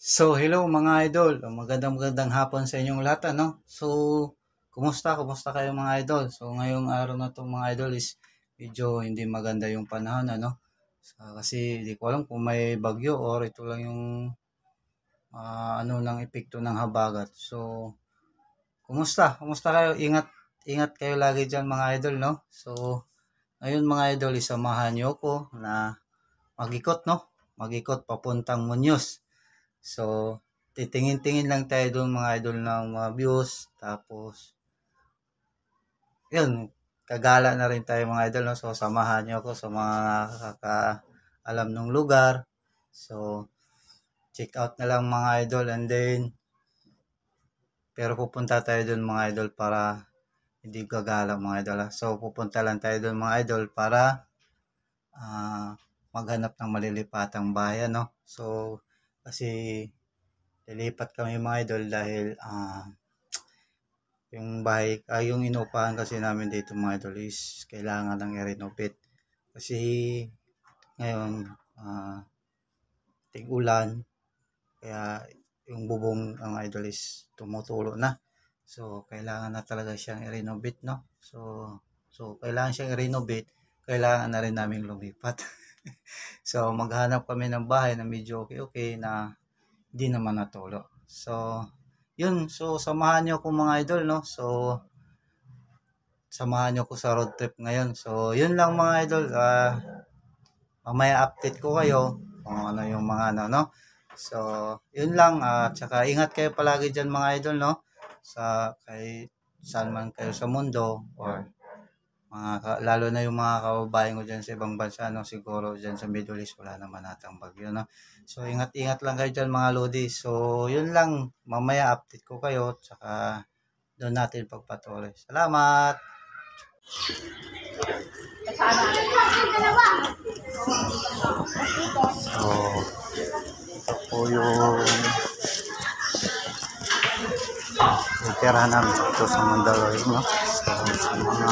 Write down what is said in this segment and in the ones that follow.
So, hello mga idol. Magandang hapon sa inyong lahat, ano? So, kumusta kayo mga idol? So, ngayong araw na 'to mga idol is medyo hindi maganda yung panahon, ano? Kasi di ko alam kung may bagyo or ito lang yung ano ng epekto ng habagat. So, kumusta kayo? Ingat kayo lagi diyan mga idol, no? So, ngayon mga idol, isamahan niyo ko na mag-ikot, no? Mag-ikot papuntang Muñoz. So, titingin-tingin lang tayo doon mga idol ng mga views. Tapos, yun, kagala na rin tayo mga idol. No? So, samahan nyo ako sa mga nakakaalam ng lugar. So, check out na lang mga idol. And then, pero pupunta tayo doon mga idol para hindi gagala mga idol. So, pupunta lang tayo doon mga idol para maghanap ng malilipatang bayan. No? So, kasi lilipat kami mga idol dahil yung inupahan kasi namin dito mga idol is kailangan ng i-renovate. Kasi ngayon tig-ulan, kaya yung bubong ng idol is tumutulo na. So kailangan na talaga siyang i-renovate, no? So kailangan siyang i-renovate, kailangan na rin namin lumipat. So maghanap kami ng bahay na medyo okay na hindi naman natulo. So yun, so samahan niyo ako mga idol, no? So samahan niyo ako sa road trip ngayon. So yun lang mga idol, mamaya update ko kayo kung ano yung mga ano, no? So yun lang, tsaka ingat kayo palagi diyan mga idol, no? Kay saan man kayo sa mundo, or lalo na yung mga kababayan ko dyan sa ibang bansa, no? Siguro dyan sa Middle East wala naman natang bagyo, no? So ingat lang kayo dyan mga lodi. So yun lang, mamaya update ko kayo, tsaka doon natin pagpatuloy. Salamat! So ito po yung itira namin dito sa Mandaluyong, no? So sa mga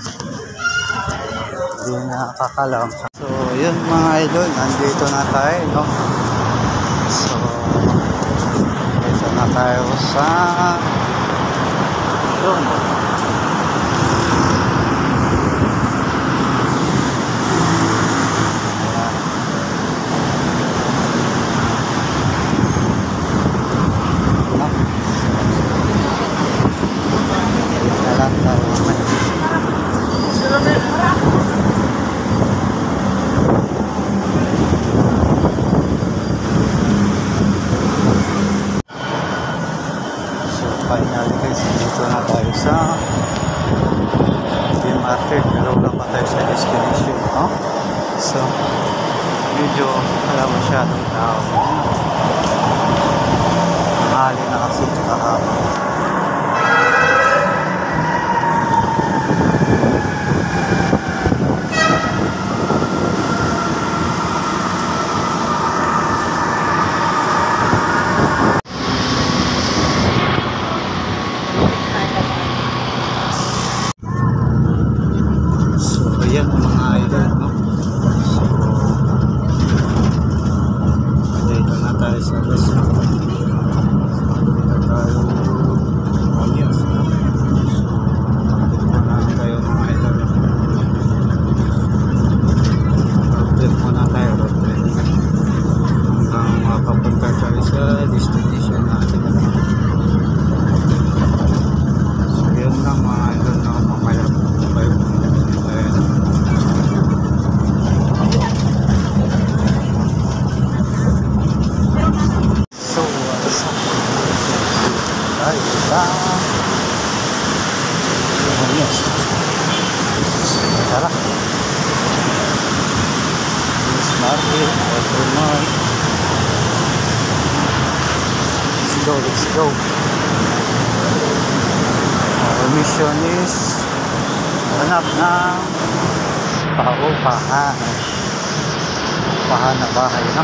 hindi nakakalam. So yun mga idol, nandito na tayo, no? So dito na tayo sa yun. Finally guys, dito na tayo sa DMRT. Pero wala pa tayo sa destination, no? So medyo wala masyadong tao. Mahali na kasi kahapon. Ayan mga idol, no? So dito na tayo sa Luzon. Dito tayo Muñoz, no? So dito na tayo mga idol. Road muna tayo, road trip hanggang makapunta tayo sa destination natin. So yun lang mga idol, na mamaya tayo tara. Market, Walmart. Let's go. Our mission is hanap ng paupahan na bahay, no?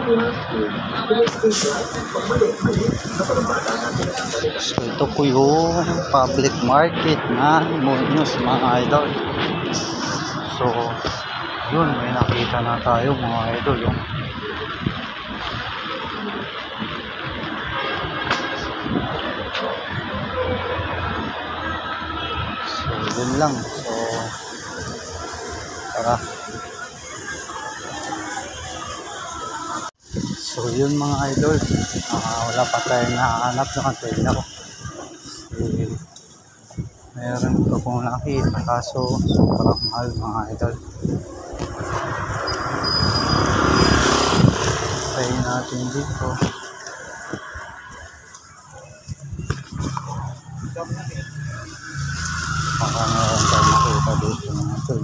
So ito po yung public market na Muñoz mga idol. So yun, may nakita na tayo mga idol yung so yun lang. So yun mga idol, wala pa tayong nakahanap ng antena ko. Meron ko pong nakita kaso sobrang mahal mga idol. Try natin dito. Baka meron tayong nakita dito mga idol.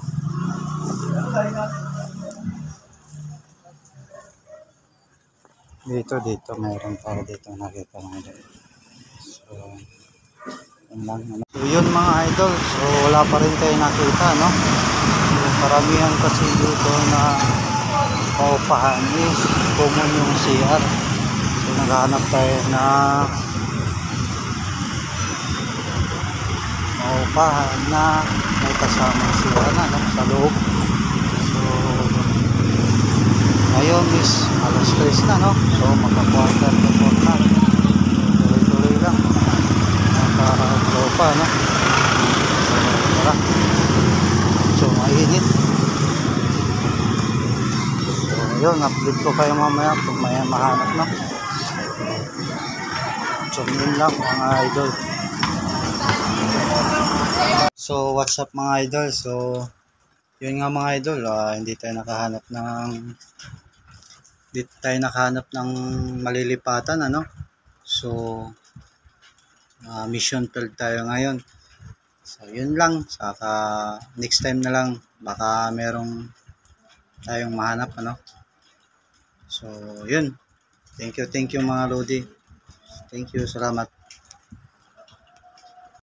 Dito meron tayo dito nakita mga idol. So yun lang. So yun mga idol, so wala pa rin tayo nakita, no? So, karamihan kasi dito na paupahan is common yung CR. So naghahanap tayo na paupahan na may kasamang CR na, no? Sa loob. So ngayon is alas 3 na, no? So magka-quarter to 4 na. Tuloy-tuloy lang. Naka-tropa, no? So tara. So mainit. So yun, update ko kayo mamaya kung may mahanap, no? So yun lang mga idol. So what's up mga idol? So yun nga mga idol, hindi tayo nakahanap ng malilipatan, ano? So mission failed tayo ngayon. So yun lang, saka next time na lang baka merong tayong mahanap, ano? So yun, thank you mga Lodi, thank you, salamat.